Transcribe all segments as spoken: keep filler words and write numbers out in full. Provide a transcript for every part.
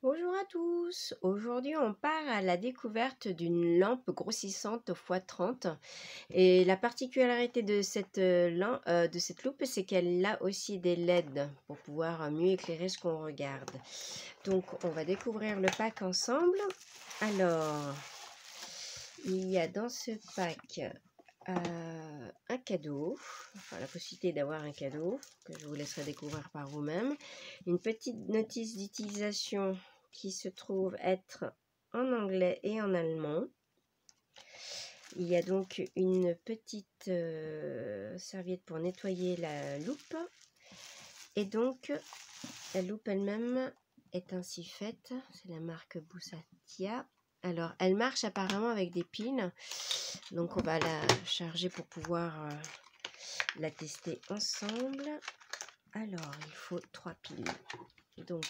Bonjour à tous, aujourd'hui on part à la découverte d'une lampe grossissante fois trente et la particularité de cette, euh, lam- euh, de cette loupe c'est qu'elle a aussi des L E D pour pouvoir mieux éclairer ce qu'on regarde. Donc on va découvrir le pack ensemble. Alors il y a dans ce pack euh, un cadeau, enfin la possibilité d'avoir un cadeau que je vous laisserai découvrir par vous-même, une petite notice d'utilisation qui se trouve être en anglais et en allemand. Il y a donc une petite euh, serviette pour nettoyer la loupe et donc la loupe elle-même est ainsi faite, c'est la marque Busatia. Alors elle marche apparemment avec des piles, donc on va la charger pour pouvoir euh, la tester ensemble. Alors il faut trois piles, donc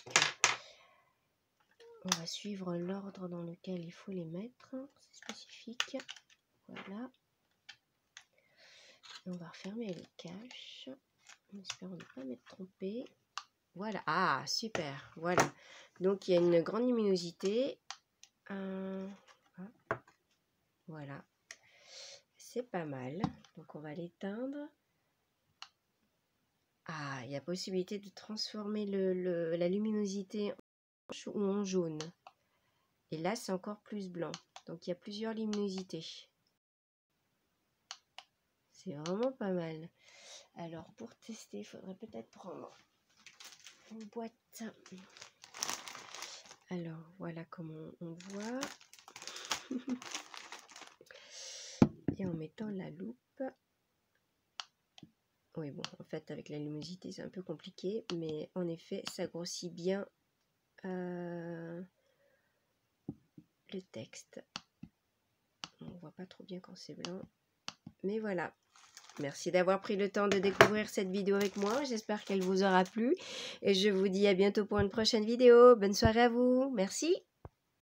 on va suivre l'ordre dans lequel il faut les mettre, c'est spécifique. Voilà. Et on va refermer le cache, en espérant ne pas m'être trompé. Voilà, ah super, voilà. Donc il y a une grande luminosité. Euh, ah, voilà, c'est pas mal. Donc on va l'éteindre. Ah, il y a possibilité de transformer le, le, la luminosité en orange ou en jaune. Et là, c'est encore plus blanc. Donc il y a plusieurs luminosités. C'est vraiment pas mal. Alors pour tester, il faudrait peut-être prendre une boîte. Alors voilà comment on voit. Et en mettant la loupe. Oui bon, en fait avec la luminosité c'est un peu compliqué, mais en effet ça grossit bien euh, le texte. On voit pas trop bien quand c'est blanc. Mais voilà. Merci d'avoir pris le temps de découvrir cette vidéo avec moi. J'espère qu'elle vous aura plu. Et je vous dis à bientôt pour une prochaine vidéo. Bonne soirée à vous. Merci.